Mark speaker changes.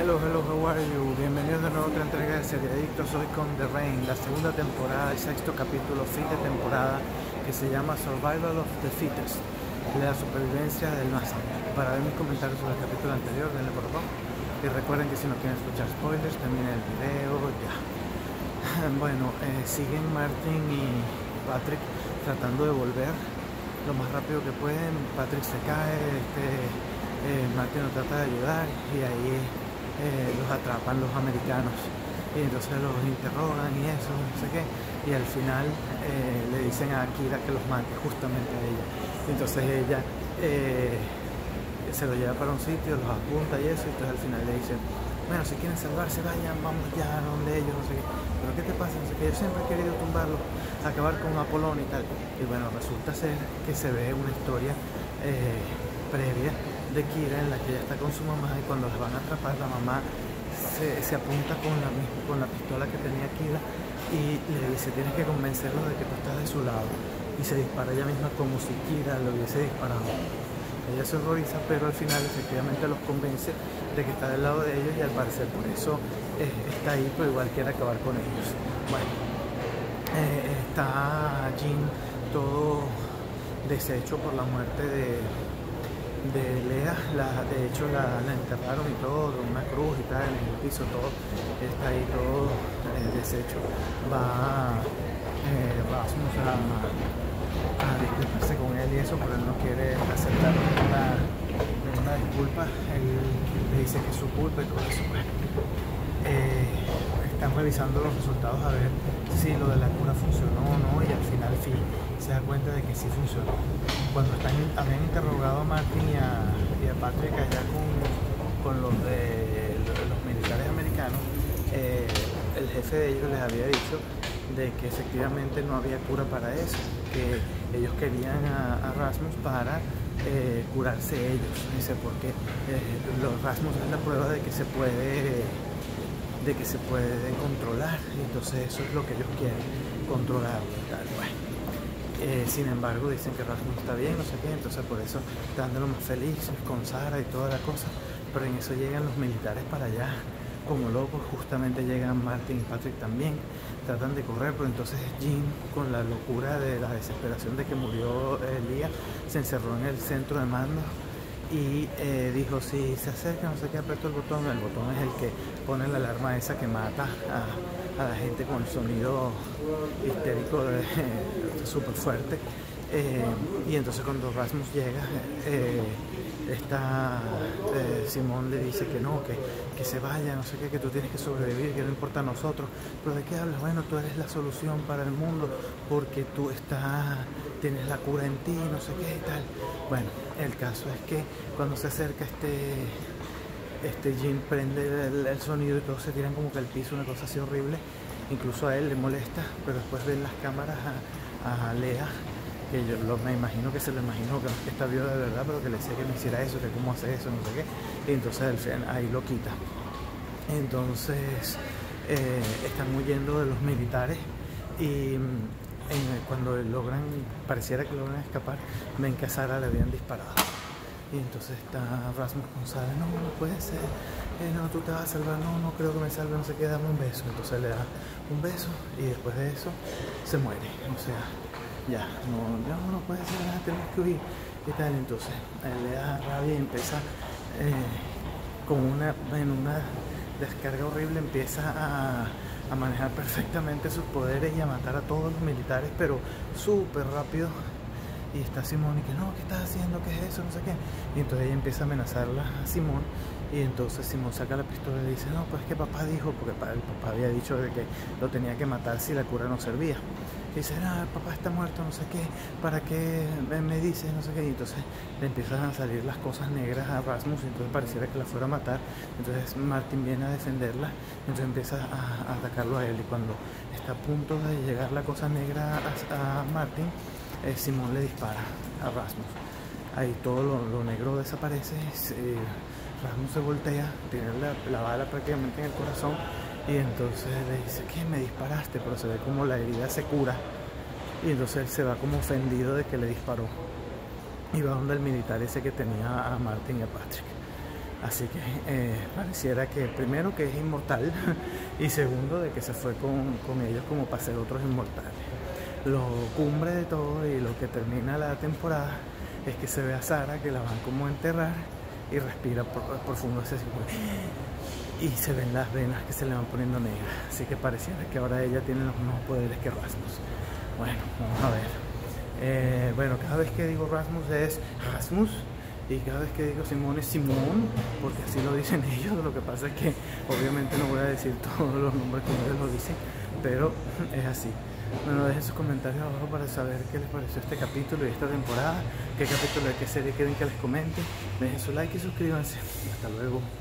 Speaker 1: Hello, how are you? Bienvenidos de nuevo a otra entrega de Seriadictos. Hoy con The Rain, la segunda temporada, el sexto capítulo, fin de temporada, que se llama Survival of the Fittest, la supervivencia del más apto. Para ver mis comentarios sobre el capítulo anterior, denle por favor. Y recuerden que si no quieren escuchar spoilers, terminen el video ya. Bueno, siguen Martin y Patrick tratando de volver lo más rápido que pueden. Patrick se cae, Martin lo trata de ayudar y ahí los atrapan los americanos y entonces los interrogan y eso, no sé qué, y al final le dicen a Kira que los mate justamente a ella. Entonces ella se lo lleva para un sitio, los apunta y eso, y entonces al final le dicen, bueno, si quieren salvarse vayan, vamos ya a donde ellos, no sé qué. Pero ¿qué te pasa? No sé qué, yo siempre he querido tumbarlos, acabar con Apolón y tal. Y bueno, resulta ser que se ve una historia previa de Kira en la que ella está con su mamá, y cuando las van a atrapar la mamá se apunta con la pistola que tenía Kira y le dice, tienes que convencerlos de que tú estás de su lado, y se dispara ella misma como si Kira lo hubiese disparado. Ella se horroriza, pero al final efectivamente los convence de que está del lado de ellos, y al parecer por eso está ahí, pero igual quiere acabar con ellos. Bueno, está Jean todo deshecho por la muerte de Lea. De hecho la enterraron y todo, una cruz y tal en el piso, todo está ahí todo deshecho. Va Rasmus a disculparse con él y eso, pero él no quiere aceptar una disculpa. Él le dice que es su culpa y todo eso. Bueno, están revisando los resultados a ver si lo de la cura funcionó o no, y al final se da cuenta de que sí funcionó. Cuando habían interrogado a Martin y a Patrick allá con los militares americanos, el jefe de ellos les había dicho de que efectivamente no había cura para eso, que ellos querían a Rasmus para curarse ellos. Dice, porque los Rasmus es la prueba de que se puede controlar, y entonces eso es lo que ellos quieren, controlarlo y tal. Bueno, sin embargo dicen que Rasmus está bien, no sé qué, entonces por eso están dándolo más feliz con Sara y toda la cosa. Pero en eso llegan los militares para allá como locos, justamente llegan Martin y Patrick también, tratan de correr, pero entonces Jean, con la locura de la desesperación de que murió Lea, se encerró en el centro de mando y dijo, si se acerca, no sé qué, aprieto el botón es el que pone la alarma esa que mata a la gente con el sonido histérico súper fuerte. Y entonces cuando Rasmus llega, Simón le dice que no, que se vaya, no sé qué, que tú tienes que sobrevivir, que no importa a nosotros. ¿Pero de qué hablas? Bueno, tú eres la solución para el mundo porque tú tienes la cura en ti, no sé qué y tal. Bueno, el caso es que cuando se acerca Jean prende el sonido y todos se tiran como que al piso, una cosa así horrible. Incluso a él le molesta, pero después ven las cámaras a Lea, que me imagino que se lo imaginó, que no es que está vivo de verdad, pero que le decía que no hiciera eso, que cómo hace eso, no sé qué. Y entonces al final ahí lo quita. Entonces están huyendo de los militares, y cuando pareciera que logran escapar, ven que a Sara le habían disparado. Y entonces está Rasmus con Sara, no puede ser, no, tú te vas a salvar, no creo que me salve, no sé qué, dame un beso. Entonces le da un beso y después de eso se muere. O sea, ya, no puede ser, tenemos que huir y tal. Entonces él le da rabia y empieza en una descarga horrible, empieza a manejar perfectamente sus poderes y a matar a todos los militares, pero súper rápido. Y está Simón y que no, ¿qué estás haciendo? ¿Qué es eso? No sé qué. Y entonces ella empieza a amenazarla a Simón, y entonces Simón saca la pistola y le dice, no, pues que papá dijo, porque el papá había dicho de que lo tenía que matar si la cura no servía. Y dice, no, el papá está muerto, no sé qué, ¿para qué me dice? No sé qué. Y entonces le empiezan a salir las cosas negras a Rasmus, y entonces pareciera que la fuera a matar. Entonces Martin viene a defenderla, entonces empieza a atacarlo a él, y cuando está a punto de llegar la cosa negra a Martin, Simón le dispara a Rasmus. Ahí todo lo negro desaparece. Rasmus se voltea, tiene la bala prácticamente en el corazón, y entonces le dice, ¿qué? Me disparaste, pero se ve como la herida se cura, y entonces él se va como ofendido de que le disparó, y va donde el militar ese que tenía a Martin y a Patrick. Así que pareciera que primero que es inmortal y segundo de que se fue con ellos como para ser otros inmortales. Lo cumbre de todo y lo que termina la temporada es que se ve a Sarah que la van como a enterrar y respira profundo así, y se ven las venas que se le van poniendo negras, así que pareciera que ahora ella tiene los mismos poderes que Rasmus. Bueno, vamos a ver. Bueno, cada vez que digo Rasmus es Rasmus y cada vez que digo Simón es Simón, porque así lo dicen ellos. Lo que pasa es que obviamente no voy a decir todos los nombres como ellos lo dicen, pero es así. Bueno, dejen sus comentarios abajo para saber qué les pareció este capítulo y esta temporada, qué capítulo de qué serie quieren que les comente. Dejen su like y suscríbanse. Hasta luego.